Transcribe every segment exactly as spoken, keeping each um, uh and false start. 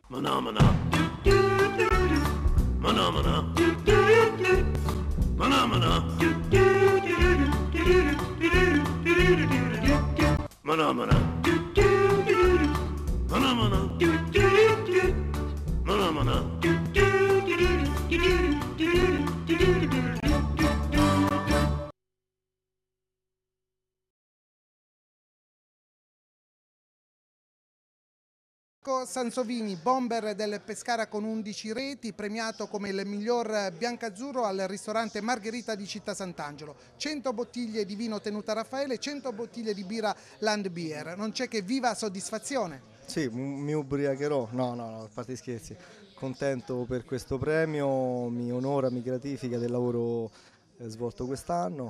Manamana. Manamana. Manamana. Manamana. Manamana. Manamana. Sansovini, bomber del Pescara con undici reti, premiato come il miglior biancazzurro al ristorante Margherita di Città Sant'Angelo. cento bottiglie di vino tenuta Raffaele, cento bottiglie di birra Land Beer. Non c'è che viva soddisfazione. Sì, mi ubriacherò, no, no, no, a parte gli scherzi. Contento per questo premio, mi onora, mi gratifica del lavoro svolto quest'anno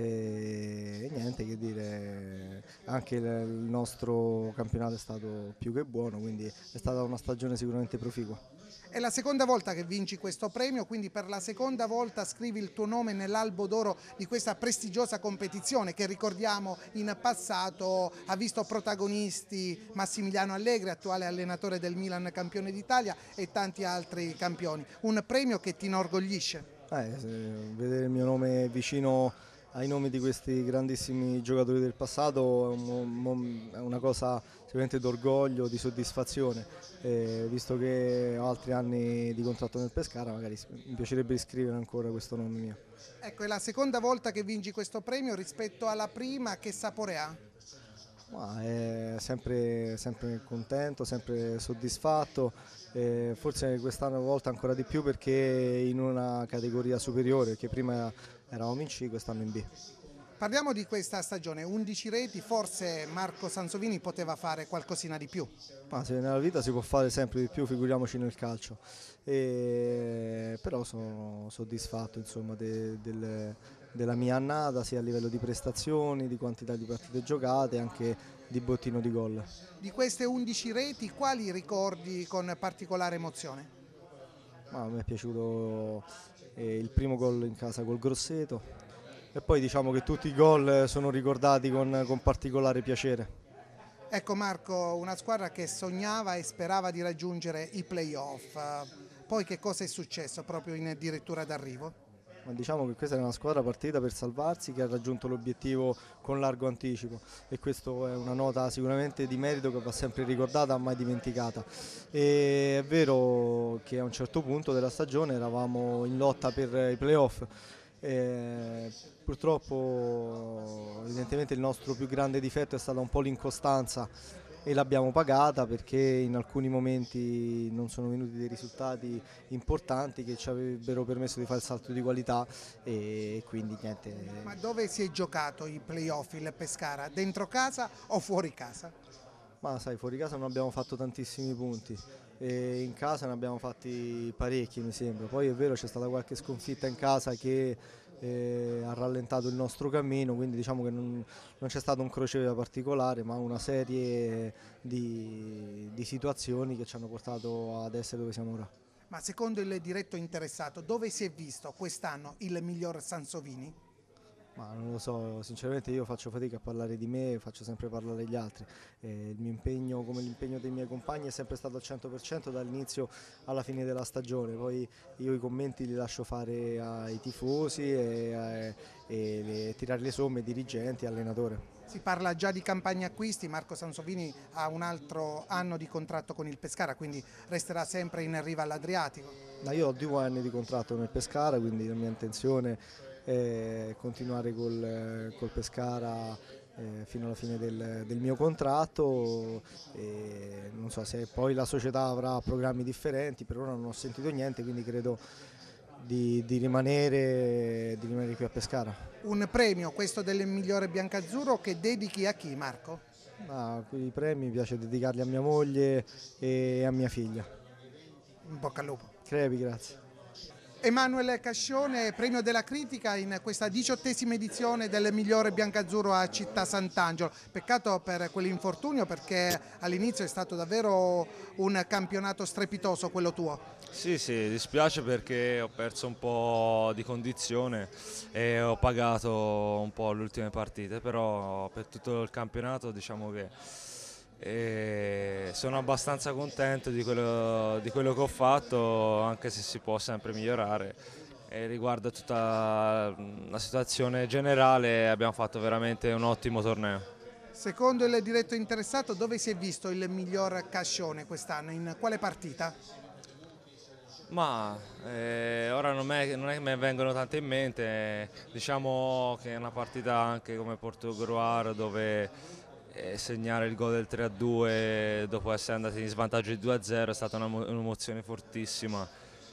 e, e niente che dire, anche il nostro campionato è stato più che buono, quindi è stata una stagione sicuramente proficua. È la seconda volta che vinci questo premio, quindi per la seconda volta scrivi il tuo nome nell'albo d'oro di questa prestigiosa competizione che, ricordiamo, in passato ha visto protagonisti Massimiliano Allegri, attuale allenatore del Milan, campione d'Italia, e tanti altri campioni. Un premio che ti inorgoglisce. Eh, vedere il mio nome vicino ai nomi di questi grandissimi giocatori del passato è una cosa sicuramente d'orgoglio, di soddisfazione, eh, visto che ho altri anni di contratto nel Pescara, magari mi piacerebbe iscrivere ancora questo nome mio. Ecco, è la seconda volta che vinci questo premio. Rispetto alla prima, che sapore ha? Ma è sempre, sempre contento, sempre soddisfatto, eh, forse quest'anno volta ancora di più perché in una categoria superiore, che prima eravamo in C, quest'anno in B. Parliamo di questa stagione, undici reti, forse Marco Sansovini poteva fare qualcosina di più. Ma se nella vita si può fare sempre di più, figuriamoci nel calcio, e, però sono soddisfatto insomma, de, del, della mia annata, sia a livello di prestazioni, di quantità di partite giocate, anche di bottino di gol. Di queste undici reti, quali ricordi con particolare emozione? Ma mi è piaciuto eh, il primo gol in casa col Grosseto e poi diciamo che tutti i gol sono ricordati con, con particolare piacere. Ecco Marco, una squadra che sognava e sperava di raggiungere i play-off, poi che cosa è successo proprio in dirittura d'arrivo? Ma diciamo che questa è una squadra partita per salvarsi, che ha raggiunto l'obiettivo con largo anticipo e questa è una nota sicuramente di merito che va sempre ricordata, mai dimenticata. E è vero che a un certo punto della stagione eravamo in lotta per i playoff, e purtroppo evidentemente il nostro più grande difetto è stata un po' l'incostanza e l'abbiamo pagata perché in alcuni momenti non sono venuti dei risultati importanti che ci avrebbero permesso di fare il salto di qualità e quindi niente. Ma dove si è giocato i playoff il Pescara? Dentro casa o fuori casa? Ma sai, fuori casa non abbiamo fatto tantissimi punti e in casa ne abbiamo fatti parecchi mi sembra, poi è vero c'è stata qualche sconfitta in casa che eh, ha rallentato il nostro cammino, quindi diciamo che non, non c'è stato un crocevia particolare ma una serie di, di situazioni che ci hanno portato ad essere dove siamo ora. Ma secondo il diretto interessato, dove si è visto quest'anno il miglior Sansovini? Ma non lo so, sinceramente io faccio fatica a parlare di me, faccio sempre parlare gli altri. Eh, il mio impegno, come l'impegno dei miei compagni, è sempre stato al cento per cento dall'inizio alla fine della stagione, poi io i commenti li lascio fare ai tifosi e, e, e tirare le somme ai dirigenti e allenatore. Si parla già di campagna acquisti, Marco Sansovini ha un altro anno di contratto con il Pescara, quindi resterà sempre in riva all'Adriatico. Ma io ho due anni di contratto nel Pescara, quindi la mia intenzione è continuare col, col Pescara eh, fino alla fine del, del mio contratto e non so se poi la società avrà programmi differenti, per ora non ho sentito niente, quindi credo di, di, rimanere, di rimanere qui a Pescara. Un premio, questo del migliore biancazzurro, che dedichi a chi, Marco? Ah, i premi mi piace dedicarli a mia moglie e a mia figlia. In bocca al lupo. Crepi, grazie. Emanuele Cascione, premio della critica in questa diciottesima edizione del migliore biancazzurro a Città Sant'Angelo. Peccato per quell'infortunio perché all'inizio è stato davvero un campionato strepitoso quello tuo. Sì, sì, dispiace perché ho perso un po' di condizione e ho pagato un po' le ultime partite, però per tutto il campionato diciamo che e sono abbastanza contento di quello, di quello che ho fatto, anche se si può sempre migliorare. E riguardo a tutta la situazione generale abbiamo fatto veramente un ottimo torneo. Secondo il diretto interessato, dove si è visto il miglior Cascione quest'anno? In quale partita? Ma eh, ora non, è, non è che mi vengono tante in mente, eh, diciamo che è una partita anche come Portogruaro dove eh, segnare il gol del tre a due dopo essere andati in svantaggio di due a zero è stata un'emozione fortissima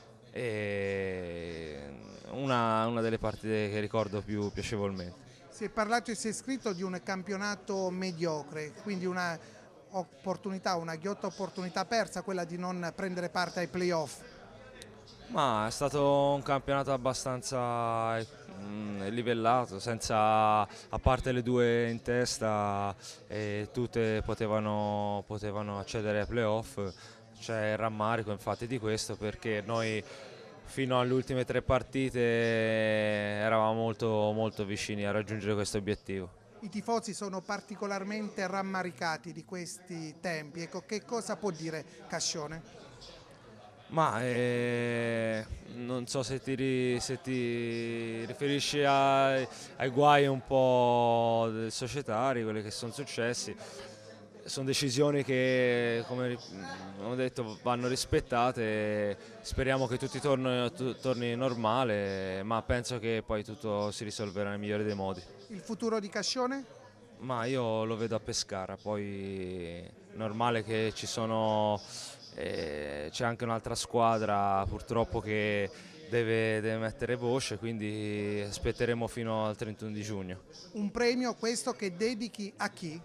e una, una delle partite che ricordo più piacevolmente. Si è parlato e si è scritto di un campionato mediocre, quindi una opportunità, una ghiotta opportunità persa, quella di non prendere parte ai playoff. Ma è stato un campionato abbastanza mm, livellato, senza, a parte le due in testa, e tutte potevano, potevano accedere ai playoff. C'è il rammarico infatti di questo, perché noi fino alle ultime tre partite eravamo molto, molto vicini a raggiungere questo obiettivo. I tifosi sono particolarmente rammaricati di questi tempi. Ecco, che cosa può dire Cascione? Ma eh, non so se ti, ri- se ti riferisci ai, ai guai un po' societari, quelli che sono successi. Sono decisioni che, come ri- ho detto, vanno rispettate. Speriamo che tutto torni, tu- torni normale, ma penso che poi tutto si risolverà nel migliore dei modi. Il futuro di Cascione? Ma io lo vedo a Pescara, poi è normale che ci sono, eh, c'è anche un'altra squadra purtroppo che deve, deve mettere voce, quindi aspetteremo fino al trentuno di giugno. Un premio questo che dedichi a chi?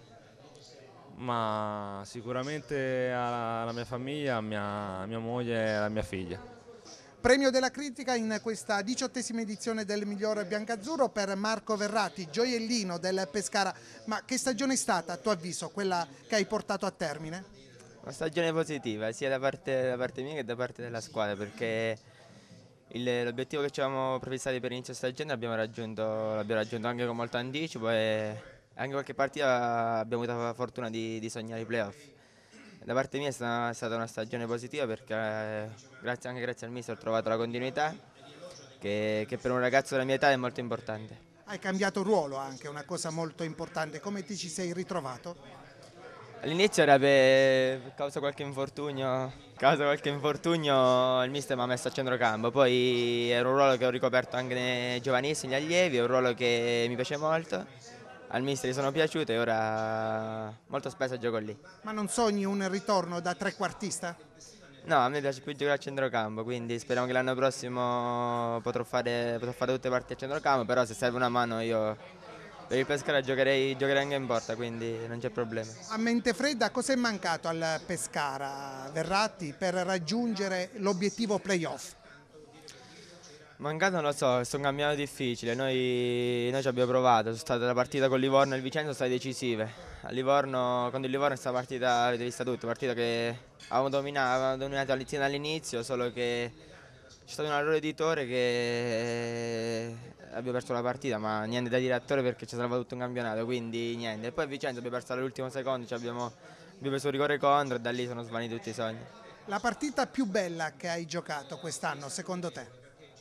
Ma sicuramente alla, alla mia famiglia, a mia, a mia moglie e alla mia figlia. Premio della critica in questa diciottesima edizione del Miglior Biancazzurro per Marco Verratti, gioiellino del Pescara. Ma che stagione è stata, a tuo avviso, quella che hai portato a termine? Una stagione positiva sia da parte, da parte mia che da parte della squadra, perché il- l'obiettivo che ci avevamo prefissati per inizio stagione l'abbiamo raggiunto, l'abbiamo raggiunto anche con molto anticipo e anche qualche partita abbiamo avuto la fortuna di, di sognare i playoff. Da parte mia è stata, è stata una stagione positiva perché eh, grazie, anche grazie al mister ho trovato la continuità che, che per un ragazzo della mia età è molto importante. Hai cambiato ruolo anche, una cosa molto importante. Come ti ci sei ritrovato? All'inizio era per, per causa qualche infortunio, causa qualche infortunio il mister mi ha messo a centrocampo, poi era un ruolo che ho ricoperto anche nei giovanissimi, negli allievi, è un ruolo che mi piace molto, al mister gli sono piaciuto e ora molto spesso gioco lì. Ma non sogni un ritorno da trequartista? No, a me piace più giocare a centrocampo, quindi speriamo che l'anno prossimo potrò fare, potrò fare tutte le partite a centrocampo, però se serve una mano io per il Pescara giocherei, giocherei anche in porta, quindi non c'è problema. A mente fredda, cosa è mancato al Pescara, Verratti, per raggiungere l'obiettivo playoff? Mancato non lo so, è stato un campionato difficile, noi, noi ci abbiamo provato, sono state la partita con Livorno e il Vicenza sono state decisive. A Livorno, contro il Livorno è stata una partita, avete visto tutto, partita che avevamo dominato, avevamo dominato all'inizio all'inizio, solo che c'è stato un errore editore che abbiamo perso la partita, ma niente da dire attore perché ci ha salvato tutto un campionato, quindi niente. E poi a Vicenza abbiamo perso all'ultimo secondo, cioè abbiamo, abbiamo preso un rigore contro e da lì sono svaniti tutti i sogni. La partita più bella che hai giocato quest'anno, secondo te?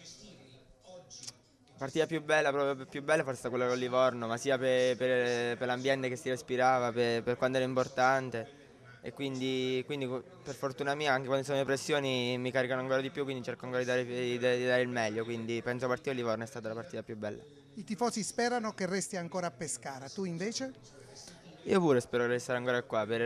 La partita più bella, proprio più bella forse è stata quella con Livorno, ma sia per, per- per l'ambiente che si respirava, per, per quanto era importante. E quindi, quindi per fortuna mia anche quando sono le pressioni mi caricano ancora di più, quindi cerco ancora di dare, di, di dare il meglio, quindi penso la partita di Livorno è stata la partita più bella. I tifosi sperano che resti ancora a Pescara, tu invece? Io pure spero di restare ancora qua per,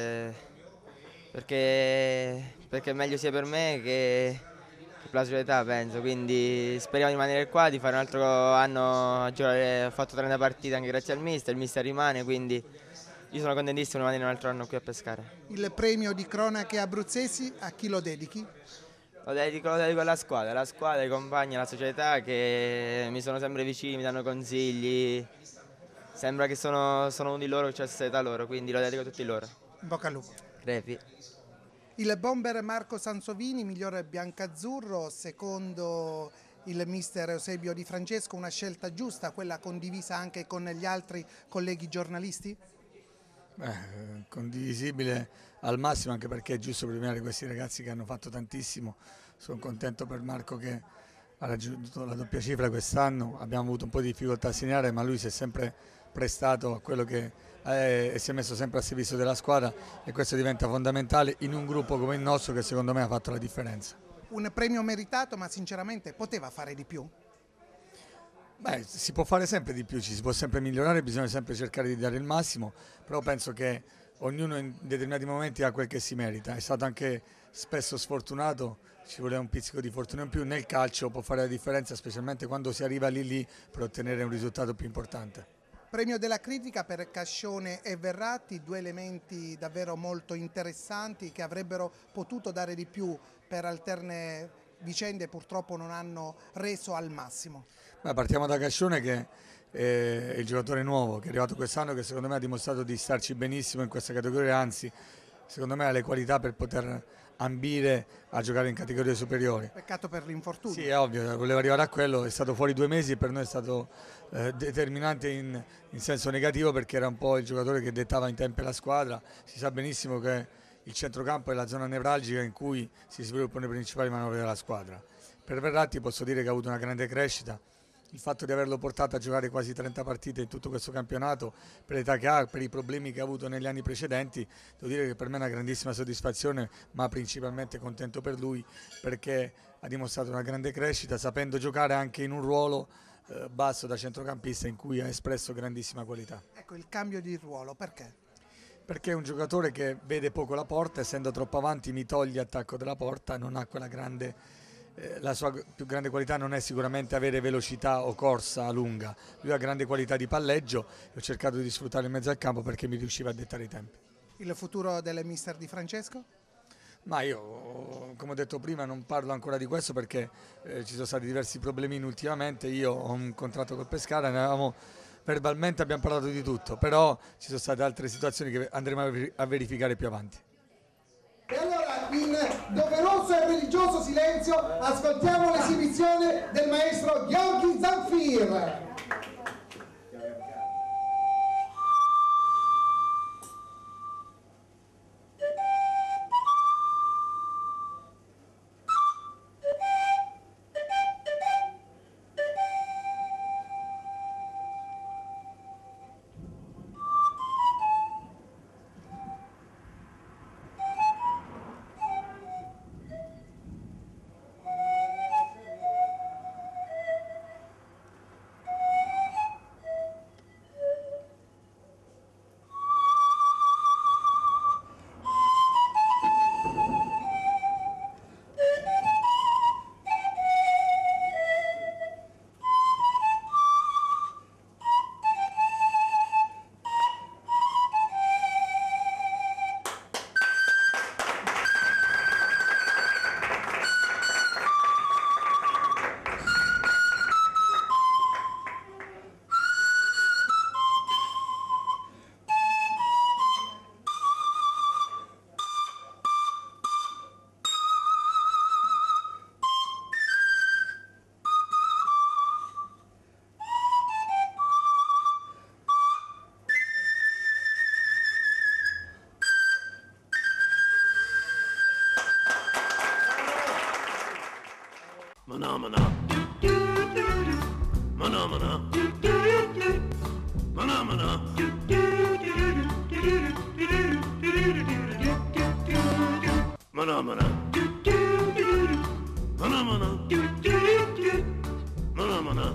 perché, perché è meglio sia per me che, che per la società penso, quindi speriamo di rimanere qua, di fare un altro anno a giocare, ho fatto trenta partite anche grazie al mister, il mister rimane, quindi io sono contentissimo di rimanere un altro anno qui a Pescara. Il premio di cronache abruzzesi a chi lo dedichi? Lo dedico, lo dedico alla squadra, alla squadra, ai compagni, alla società che mi sono sempre vicini, mi danno consigli, sembra che sono, sono uno di loro, che c'è la stessa età loro, quindi lo dedico a tutti loro. In bocca al lupo. Crepi. Il bomber Marco Sansovini, migliore biancazzurro, secondo il mister Eusebio Di Francesco, una scelta giusta, quella condivisa anche con gli altri colleghi giornalisti? Beh, condivisibile al massimo, anche perché è giusto premiare questi ragazzi che hanno fatto tantissimo. Sono contento per Marco che ha raggiunto la doppia cifra quest'anno, abbiamo avuto un po' di difficoltà a segnare, ma lui si è sempre prestato a quello che è e si è messo sempre a servizio della squadra, e questo diventa fondamentale in un gruppo come il nostro, che secondo me ha fatto la differenza. Un premio meritato, ma sinceramente poteva fare di più? Beh, si può fare sempre di più, ci si può sempre migliorare, bisogna sempre cercare di dare il massimo, però penso che ognuno in determinati momenti ha quel che si merita. È stato anche spesso sfortunato, ci voleva un pizzico di fortuna in più. Nel calcio può fare la differenza, specialmente quando si arriva lì lì per ottenere un risultato più importante. Premio della critica per Cascione e Verratti, due elementi davvero molto interessanti che avrebbero potuto dare di più per alterne vicende, purtroppo non hanno reso al massimo. Beh, partiamo da Cascione, che è il giocatore nuovo che è arrivato quest'anno, che secondo me ha dimostrato di starci benissimo in questa categoria, anzi secondo me ha le qualità per poter ambire a giocare in categorie superiori. Peccato per l'infortunio. Sì, è ovvio, voleva arrivare a quello, è stato fuori due mesi e per noi è stato eh, determinante in, in senso negativo, perché era un po' il giocatore che dettava in tempo la squadra. Si sa benissimo che il centrocampo è la zona nevralgica in cui si sviluppano le principali manovre della squadra. Per Verratti posso dire che ha avuto una grande crescita. Il fatto di averlo portato a giocare quasi trenta partite in tutto questo campionato, per l'età che ha, per i problemi che ha avuto negli anni precedenti, devo dire che per me è una grandissima soddisfazione, ma principalmente contento per lui, perché ha dimostrato una grande crescita, sapendo giocare anche in un ruolo eh, basso da centrocampista, in cui ha espresso grandissima qualità. Ecco, il cambio di ruolo, perché? Perché è un giocatore che vede poco la porta, essendo troppo avanti mi toglie attacco della porta, non ha quella grande... La sua più grande qualità non è sicuramente avere velocità o corsa lunga, lui ha grande qualità di palleggio e ho cercato di sfruttare in mezzo al campo perché mi riusciva a dettare i tempi. Il futuro del mister Di Francesco? Ma io, come ho detto prima, non parlo ancora di questo perché eh, ci sono stati diversi problemini ultimamente. Io ho un contratto col Pescara, ne avevamo, verbalmente abbiamo parlato di tutto, però ci sono state altre situazioni che andremo a verificare più avanti. E allora, in doveroso e religioso silenzio, ascoltiamo l'esibizione del maestro Gheorghi Zanfir. Mana mana. Mana mana. Mana mana. Mana mana. Mana mana. Mana mana.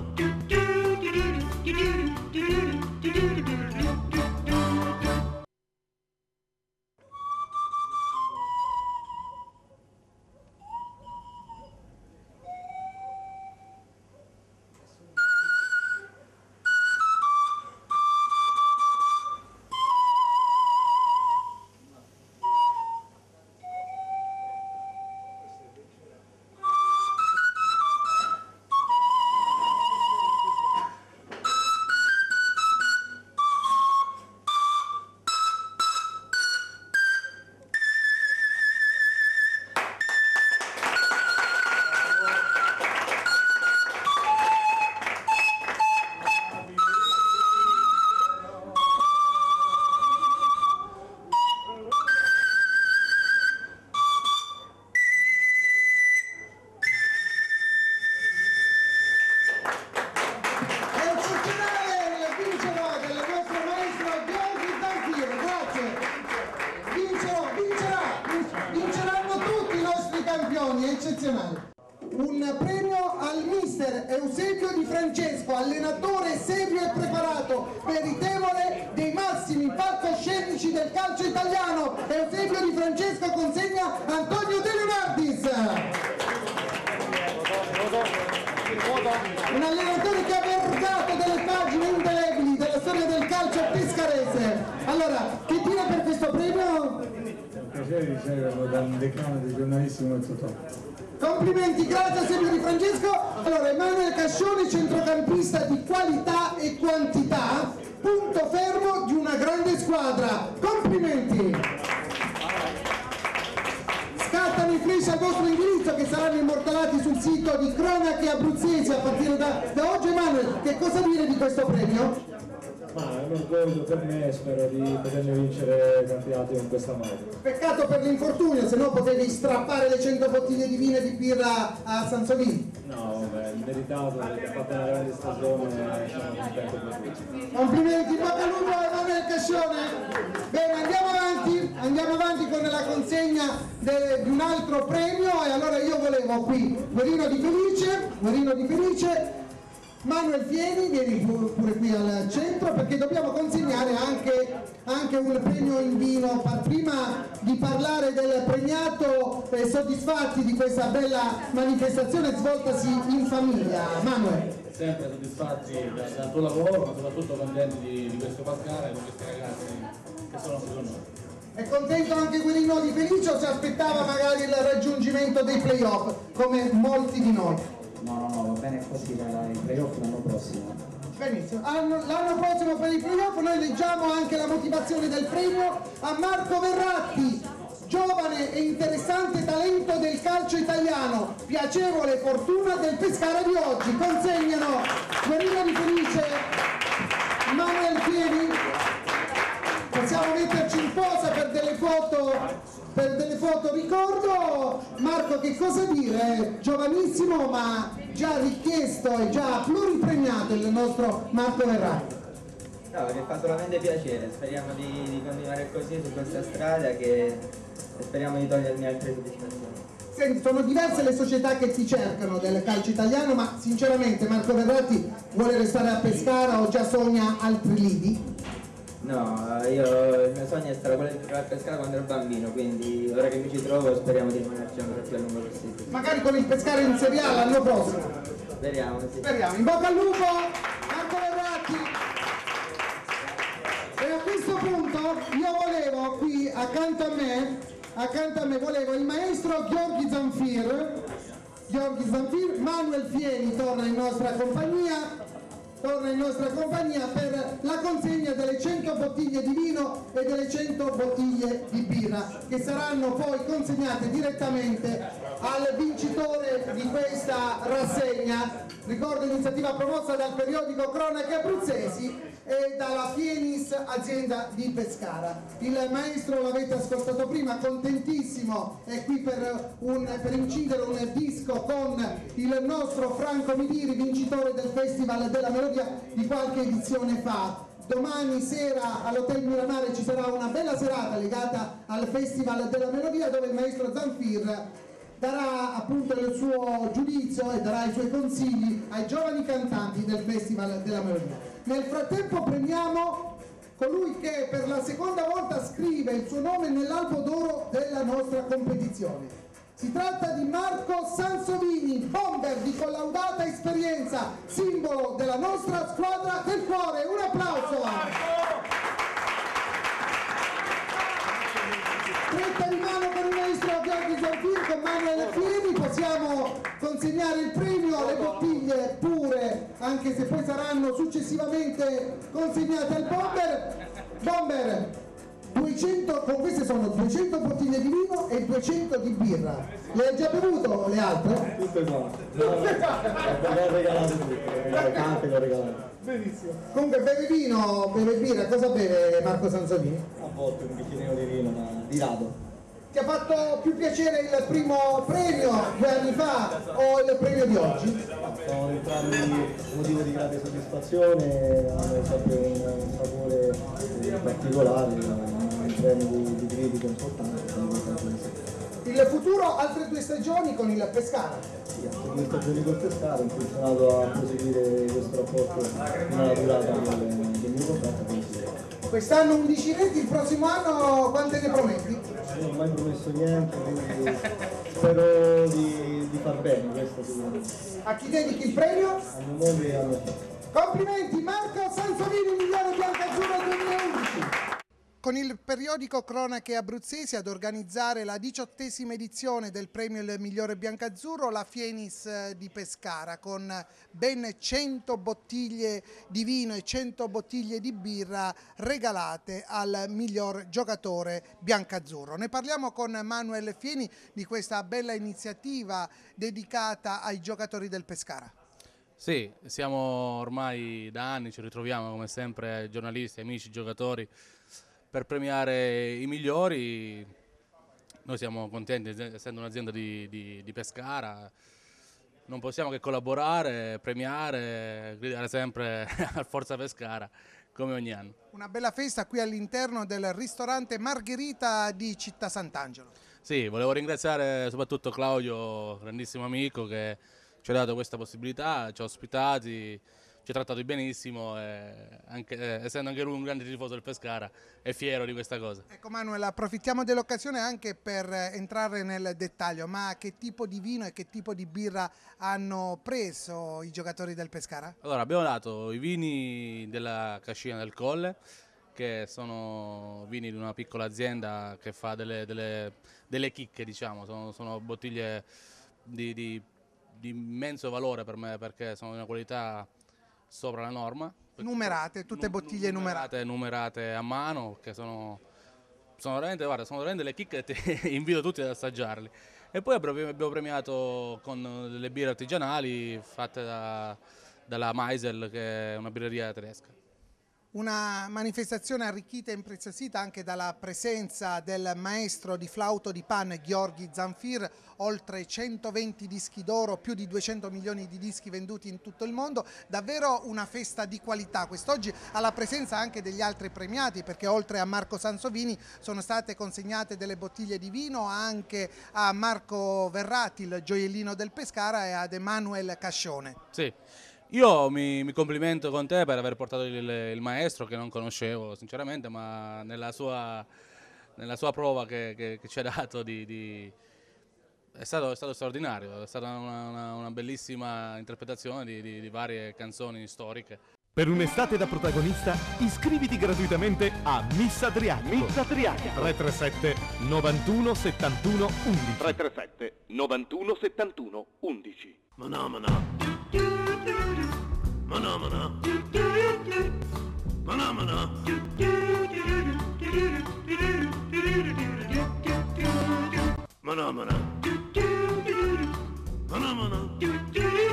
campioni, è eccezionale. Un premio al mister Eusebio Di Francesco, allenatore serio e preparato, meritevole dei massimi palcoscenici del calcio italiano. Eusebio Di Francesco consegna Antonio De Leonardis. Un allenatore che ha vergato delle pagine indelebili della storia del calcio pescarese. Allora, che dire per questo premio? È un piacere riceverlo da un decano dei giornalisti come Totò. Complimenti, grazie a Silvio Di Francesco. Allora, Emanuele Cascione, centrocampista di qualità e quantità, punto fermo di una grande squadra. Complimenti. Scattano i flash al vostro indirizzo che saranno immortalati sul sito di Cronache Abruzzesi a partire da, da oggi. Emanuele, che cosa dire di questo premio? Ma è un orgoglio per me, spero di poterne vincere il campionato in questa modo. Peccato per l'infortunio, se no potevi strappare le cento bottiglie di vino e di birra a Sansovini. No, vabbè, meritato, perché ha fatto una grande stagione e sono contento per tutti. Complimenti, bocca al lupo a Emanuele Cascione. Bene, andiamo avanti, andiamo avanti con la consegna de, di un altro premio e allora io volevo qui Guerino Di Felice, Guerino Di Felice, Manuel Fieni, vieni pure qui al centro perché dobbiamo consegnare anche, anche un premio in vino. Prima di parlare del premiato, eh, soddisfatti di questa bella manifestazione svoltasi in famiglia. Manuel. Sempre soddisfatti dal tuo lavoro, ma soprattutto contenti di, di questo Pescara e di questi ragazzi che sono qui con noi. È contento anche Guerino Di Felice o si aspettava magari il raggiungimento dei playoff come molti di noi? No, no, no, va bene così per i playoff l'anno prossimo. Benissimo, l'anno prossimo per i playoff noi leggiamo anche la motivazione del premio a Marco Verratti, giovane e interessante talento del calcio italiano, piacevole fortuna del Pescara di oggi. Consegnano Guerino Di Felice, Manuel Fieni. Possiamo metterci in posa per delle foto, per delle foto ricordo. Marco, che cosa dire? Giovanissimo ma già richiesto e già pluripremiato il nostro Marco Verratti. No, mi fa solamente piacere, speriamo di, di continuare così su questa strada che, e speriamo di togliermi altre soddisfazioni. Senti, sono diverse le società che ti cercano del calcio italiano, ma sinceramente Marco Verratti vuole restare a Pescara o già sogna altri lidi? No, io il mio sogno è stare quello di giocare a Pescara quando ero bambino, quindi ora che mi ci trovo speriamo di rimanerci ancora più a lungo possibile. Magari con il Pescara in Serie A l'anno prossimo. Speriamo, sì. Speriamo. In bocca al lupo, Marco Verratti. E a questo punto io volevo qui accanto a me, accanto a me volevo il maestro Gheorghi Zanfir, Gheorghi Zanfir, Manuel Fieni torna in nostra compagnia. torna in nostra compagnia per la consegna delle cento bottiglie di vino e delle cento bottiglie di birra che saranno poi consegnate direttamente al vincitore di questa rassegna. Ricordo iniziativa promossa dal periodico Cronache Abruzzesi e dalla Fienis azienda di Pescara. Il maestro l'avete ascoltato prima, contentissimo, è qui per, un, per incidere un disco con il nostro Franco Midiri, vincitore del Festival della Melodia di qualche edizione fa. Domani sera all'Hotel Miramare ci sarà una bella serata legata al Festival della Melodia dove il maestro Zanfir darà appunto il suo giudizio e darà i suoi consigli ai giovani cantanti del Festival della Melodia. Nel frattempo premiamo colui che per la seconda volta scrive il suo nome nell'albo d'oro della nostra competizione. Si tratta di Marco Sansovini, bomber di collaudata esperienza, simbolo della nostra squadra del cuore. Un applauso! Stretta di mano con il maestro Gheorghi Zanfir, con Manuel Fieni, possiamo consegnare il premio, le bottiglie pure, anche se poi saranno successivamente consegnate al bomber. Bomber, duecento, con queste sono duecento bottiglie di vino e duecento di birra. Le hai già bevuto le altre? Tutte no. Le ho regalate tutte, le cante le ho regalate. Benissimo. Comunque beve vino, beve birra, cosa beve Marco Sansovini? A volte un bicchierino di vino, ma di rado. Ti ha fatto più piacere il primo premio due anni fa o il premio di oggi? Sono entrambi motivo di grande soddisfazione, hanno sempre un, un sapore eh, particolare, un premio di, di critica importante. Il Il futuro, altre due stagioni con il Pescara. Sì, altre due stagioni col Pescara, ho intenzionato a proseguire questo rapporto fino alla durata del, del mio contratto. Quest'anno undici reti, il prossimo anno quante ne prometti? Non ho mai promesso niente, quindi spero di, di far bene, questo sicuramente. A chi dedichi il premio? A mia moglie e a mia figlia. Complimenti Marco Sansovini, migliore biancazzurro duemilaundici! Con il periodico Cronache Abruzzesi ad organizzare la diciottesima edizione del premio Il migliore biancazzurro la Fienis di Pescara, con ben cento bottiglie di vino e cento bottiglie di birra regalate al miglior giocatore biancazzurro. Ne parliamo con Manuel Fieni di questa bella iniziativa dedicata ai giocatori del Pescara. Sì, siamo ormai da anni, ci ritroviamo come sempre giornalisti, amici, giocatori per premiare i migliori. Noi siamo contenti, essendo un'azienda di, di, di Pescara, non possiamo che collaborare, premiare, gridare sempre a Forza Pescara, come ogni anno. Una bella festa qui all'interno del ristorante Margherita di Città Sant'Angelo. Sì, volevo ringraziare soprattutto Claudio, grandissimo amico, che ci ha dato questa possibilità, ci ha ospitati, ci ha trattato benissimo e anche, eh, essendo anche lui un grande tifoso del Pescara è fiero di questa cosa. Ecco Manuel, approfittiamo dell'occasione anche per entrare nel dettaglio, ma che tipo di vino e che tipo di birra hanno preso i giocatori del Pescara? Allora, abbiamo dato i vini della Cascina del Colle, che sono vini di una piccola azienda che fa delle, delle, delle chicche, diciamo, sono, sono bottiglie di, di, di immenso valore per me perché sono di una qualità sopra la norma. Numerate, tutte bottiglie numerate. Numerate, numerate a mano, che sono, sono veramente, guarda, sono veramente le chicche, ti invito tutti ad assaggiarli. E poi abbiamo premiato con delle birre artigianali fatte da, dalla Meisel, che è una birreria tedesca. Una manifestazione arricchita e impreziosita anche dalla presenza del maestro di flauto di pan Gheorghi Zanfir, oltre centoventi dischi d'oro, più di duecento milioni di dischi venduti in tutto il mondo, davvero una festa di qualità. Quest'oggi alla presenza anche degli altri premiati, perché oltre a Marco Sansovini sono state consegnate delle bottiglie di vino anche a Marco Verratti, il gioiellino del Pescara, e ad Emanuele Cascione. Sì. Io mi, mi complimento con te per aver portato il, il maestro, che non conoscevo sinceramente, ma nella sua, nella sua prova che, che, che ci ha dato di, di, è, stato, è stato straordinario, è stata una, una, una bellissima interpretazione di, di, di varie canzoni storiche. Per un'estate da protagonista iscriviti gratuitamente a Miss Adriatico. Miss Adriatico. tre tre sette novantuno settantuno undici. tre tre sette novantuno settantuno undici. Mana mana. Mana mana. Mana mana. Mana mana. Mana mana.